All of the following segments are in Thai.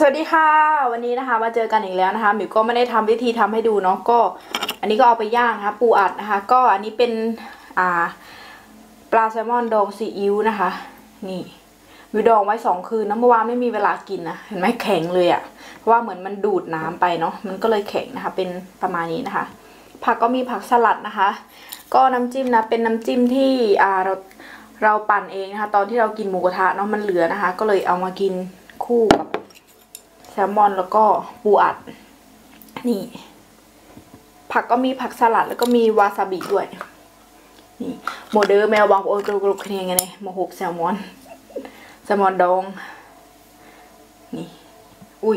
สวัสดีค่ะวันนี้นะคะมาเจอกันอีกแล้วนะคะหมิวก็ไม่ได้ทำวิธีทำให้ดูเนาะก็อันนี้ก็เอาไปย่างนะคะปูอัดนะคะก็อันนี้เป็นปลาแซลมอนดองซีอิ๊วนะคะนี่หมิวดองไว้2 คืนนะเมื่อวานไม่มีเวลากินนะเห็นไหมแข็งเลยอะเพราะว่าเหมือนมันดูดน้ำไปเนาะมันก็เลยแข็งนะคะเป็นประมาณนี้นะคะผักก็มีผักสลัดนะคะก็น้ำจิ้มนะเป็นน้ำจิ้มที่เราปั่นเองนะคะตอนที่เรากินหมูกระทะเนาะมันเหลือนะคะก็เลยเอามากินคู่กับแซลมอนแล้วก็ปูอัดนี่ผักก็มีผักสลัดแล้วก็มีวาซาบิด้วยนี่โมเดอร์แมวบอกโอ้กรุบๆคะแนนไงเนี่ยโมหกแซลมอนดองนี่อุ้ย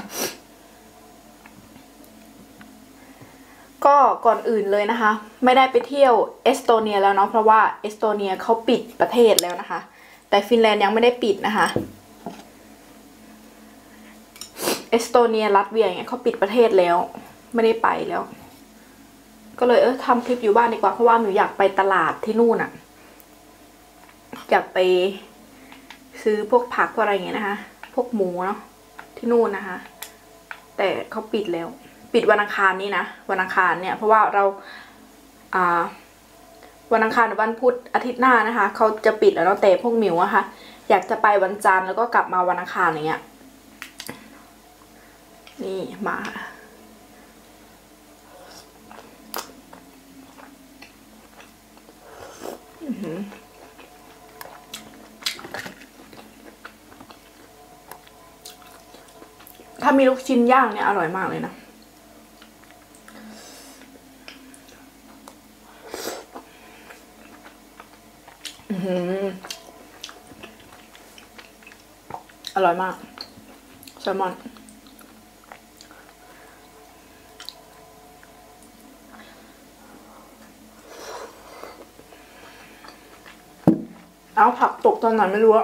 ก็ก่อนอื่นเลยนะคะไม่ได้ไปเที่ยวเอสโตเนียแล้วเนาะเพราะว่าเอสโตเนียเขาปิดประเทศแล้วนะคะแต่ฟินแลนด์ยังไม่ได้ปิดนะคะเอสโตเนียรัสเวียอย่างเงี้ยเขาปิดประเทศแล้วไม่ได้ไปแล้วก็เลยทำคลิปอยู่บ้านดีกว่าเพราะว่าหนูอยากไปตลาดที่นู่นอะอยากไปซื้อพวกผักพวกอะไรอย่างเงี้ยนะคะพวกหมูเนาะที่นู่นนะคะแต่เขาปิดแล้วปิดวันอังคารนี้นะวันอังคารเนี่ยเพราะว่าเราวันอังคารหรือวันพุธอาทิตย์หน้านะคะเขาจะปิดแล้วเนาะแต่พวกหมิวอะค่ะอยากจะไปวันจันทร์แล้วก็กลับมาวันอังคารอย่างเงี้ยนี่มาถ้ามีลูกชิ้นย่างเนี่ยอร่อยมากเลยนะอร่อยมากแซลมอนเอาผักตกตอนไหนไม่รู้อะ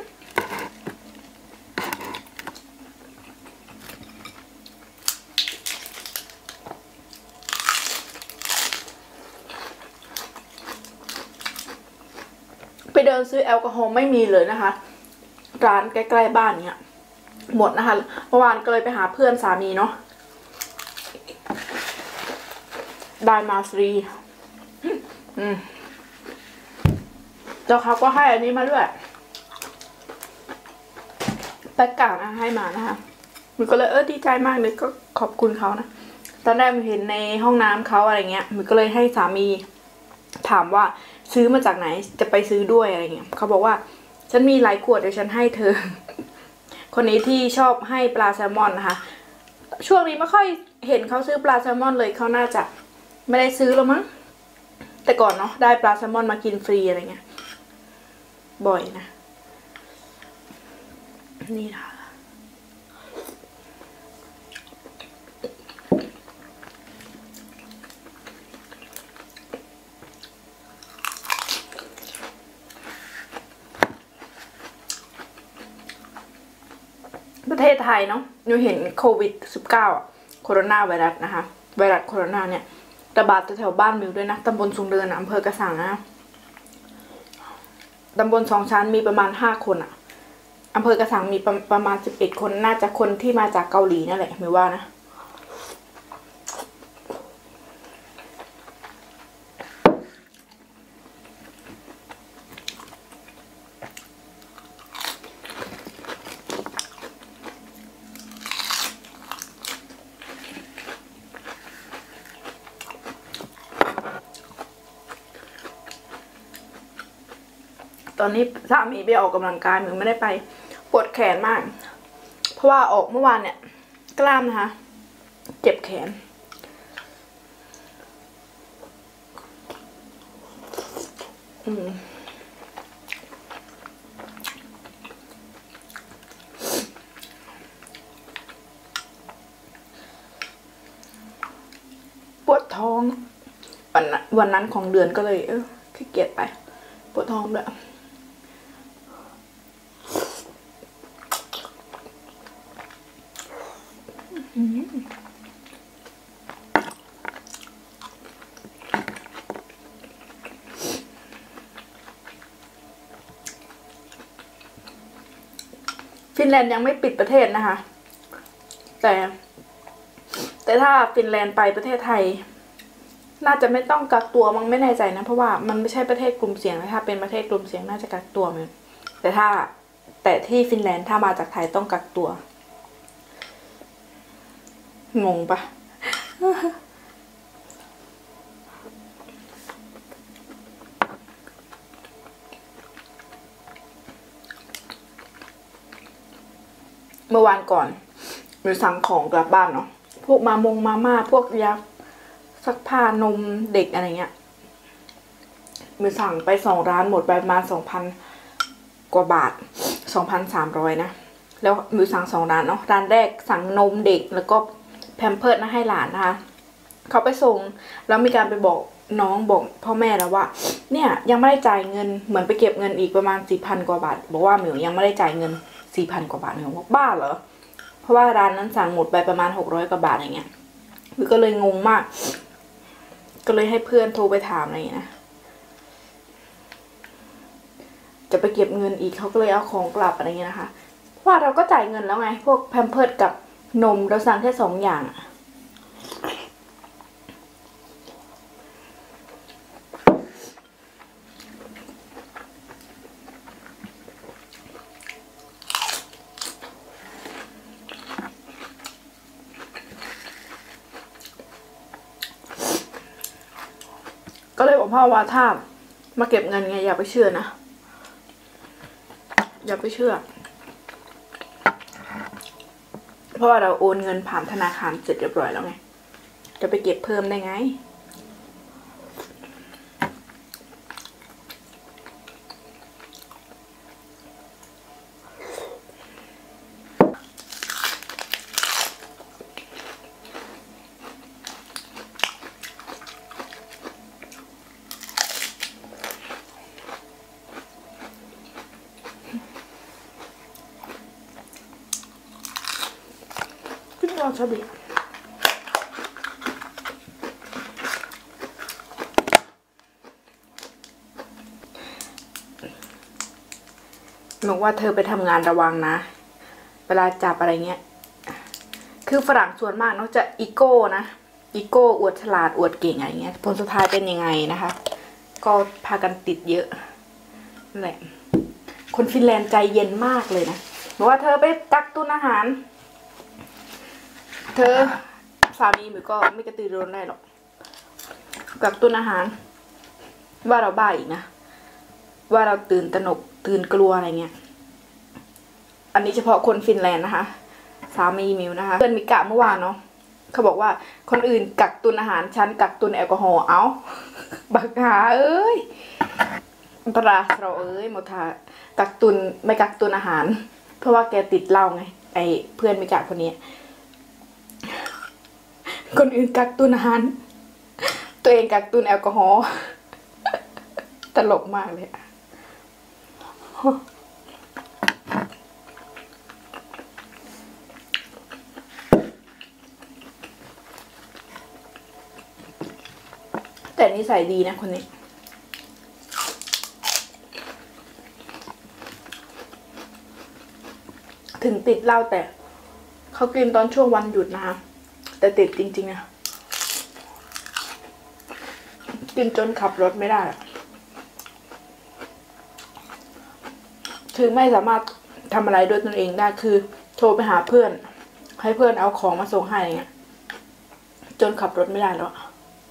ไปเดินซื้อแอลกอฮอล์ไม่มีเลยนะคะร้านใกล้ๆบ้านเนี่ยหมดนะคะเมื่อวานก็เลยไปหาเพื่อนสามีเนาะได้มาฟรีแล้วเขาก็ให้อันนี้มาด้วยแพ็กกานะให้มานะคะมันก็เลยดีใจมากเลยก็ขอบคุณเขานะตอนแรกมันเห็นในห้องน้ำเขาอะไรเงี้ยมันก็เลยให้สามีถามว่าซื้อมาจากไหนจะไปซื้อด้วยอะไรเงี้ยเขาบอกว่าฉันมีหลายขวดเดี๋ยวฉันให้เธอคนนี้ที่ชอบให้ปลาแซลมอนนะคะช่วงนี้ไม่ค่อยเห็นเขาซื้อปลาแซลมอนเลยเขาน่าจะไม่ได้ซื้อแล้วมั้งแต่ก่อนเนาะได้ปลาแซลมอนมากินฟรีอะไรเงี้ยบ่อยนะนี่ค่ะประเทศไทยเนาะหนูเห็นโควิด-19 โคโรนาไวรัสนะคะไวรัสโคโรนาเนี่ยระบาดแถวบ้านมิวด้วยนะตำบลสูงเดินอำเภอกระสังนะตำบล2 ชั้นมีประมาณ5 คนอะอำเภอกระสังมีประมาณ11 คนน่าจะคนที่มาจากเกาหลีนั่นแหละมิวว่านะตอนนี้สามีไปออกกำลังกายหนูไม่ได้ไปปวดแขนมากเพราะว่าออกเมื่อวานเนี่ยกล้ามนะคะเจ็บแขนปวดท้องวันนั้นของเดือนก็เลยขี้เกียจไปปวดท้องด้วยฟินแลนด์ยังไม่ปิดประเทศนะคะแต่ถ้าฟินแลนด์ไปประเทศไทยน่าจะไม่ต้องกักตัวมั้งไม่แน่ใจนะเพราะว่ามันไม่ใช่ประเทศกลุ่มเสี่ยงนะถ้าเป็นประเทศกลุ่มเสี่ยงน่าจะกักตัวมั้งแต่ที่ฟินแลนด์ถ้ามาจากไทยต้องกักตัวงงปะเมื่อวานก่อนหนูสั่งของกลับบ้านเนาะพวกมาม่าพวกยาซักผ้านมเด็กอะไรเงี้ยหนูสั่งไป2 ร้านหมดไปประมาณ2,000 กว่าบาท2,300นะแล้วหนูสั่ง2 ร้านเนาะร้านแรกสั่งนมเด็กแล้วก็แพมเพิร์สนะให้หลานนะคะเขาไปส่งแล้วมีการไปบอกน้องบอกพ่อแม่แล้วว่าเนี่ยยังไม่ได้จ่ายเงินเหมือนไปเก็บเงินอีกประมาณ4,000 กว่าบาทบอกว่าหมิวยังไม่ได้จ่ายเงิน4,000 กว่าบาทหมิวบอกบ้าเหรอเพราะว่าร้านนั้นสั่งหมดไปประมาณ600 กว่าบาทอย่างเงี้ยหมิวก็เลยงงมากก็เลยให้เพื่อนโทรไปถามอะไรอย่างเงี้ยนะจะไปเก็บเงินอีกเขาก็เลยเอาของกลับอะไรเงี้ยนะคะเพราะว่าเราก็จ่ายเงินแล้วไงพวกแพมเพิร์สกับนมเราสั่งแค่2 อย่างก็เลยบอกพ่อว่าถ้ามาเก็บเงินไงอย่าไปเชื่อนะอย่าไปเชื่อเพราะว่าเราโอนเงินผ่านธนาคารเสร็จเรียบร้อยแล้วไงจะไปเก็บเพิ่มได้ไงขึ้นวาซาบิบอกว่าเธอไปทำงานระวังนะเวลาจับอะไรเงี้ยคือฝรั่งส่วนมากเนาะจะอีโก้นะอีโก้อวดฉลาดอวดเก่งอะไรเงี้ยผลสุดท้ายเป็นยังไงนะคะก็พากันติดเยอะนั่นแหละคนฟินแลนด์ใจเย็นมากเลยนะบอกว่าเธอไปกักตุนอาหารเธอสามีหมิวก็ไม่กระตือรือร้นได้หรอกกักตุนอาหารว่าเราบ้าอีกนะว่าเราตื่นตระหนกตื่นกลัวอะไรเงี้ยอันนี้เฉพาะคนฟินแลนด์นะคะสามีมิวนะคะเพื่อนมิกะเมื่อวานเนาะเขาบอกว่าคนอื่นกักตุนอาหารฉันกักตุนแอลกอฮอล์เอาบักหาเอ้ยปลาเราเอ้ยหมดทากักตุนไม่กักตุนอาหารเพราะว่าแกติดเหล้าไงไอเพื่อนมิกะคนนี้คนอื่นกักตุนอาหารตัวเองกักตุนแอลกอฮอล์ตลกมากเลยแต่นิสัยดีนะคนนี้ถึงติดเหล้าแต่เขากินตอนช่วงวันหยุดนะคะแต่ติดจริงๆนะกินจนขับรถไม่ได้คือไม่สามารถทำอะไรด้วยตนเองได้คือโทรไปหาเพื่อนให้เพื่อนเอาของมาส่งให้อย่างเงี้ยจนขับรถไม่ได้แล้ว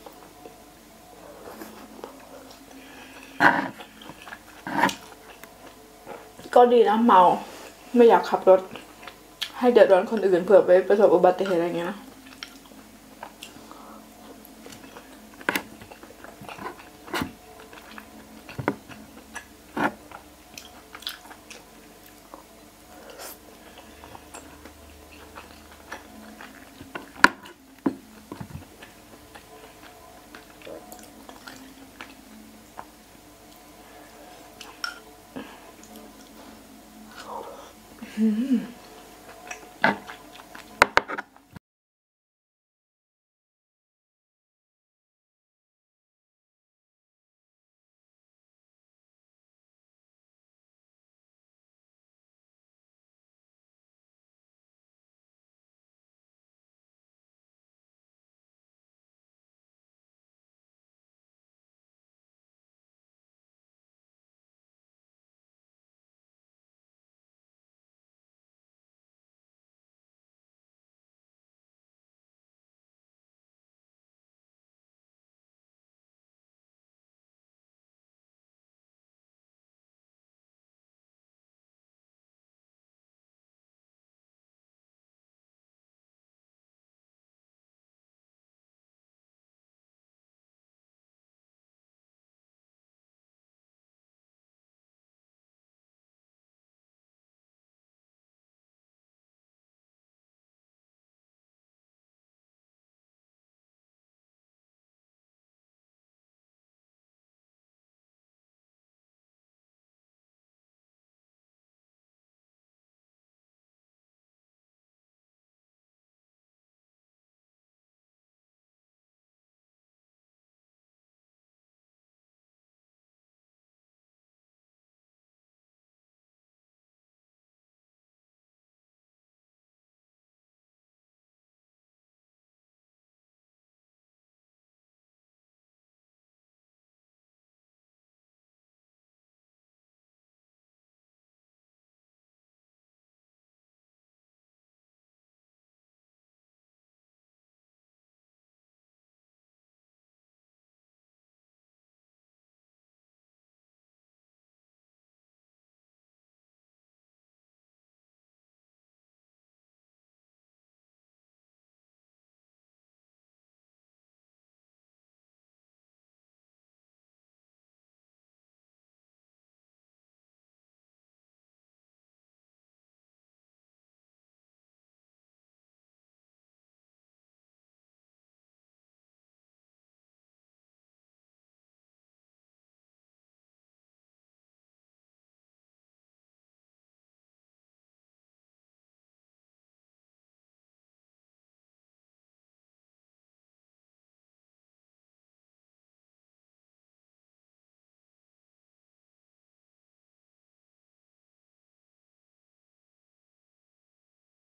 ก็ดีนะเมาไม่อยากขับรถให้เดือดร้อนคนอื่นเผื่อไปประสบอุบัติเหตุอะไรเงี้ยนะ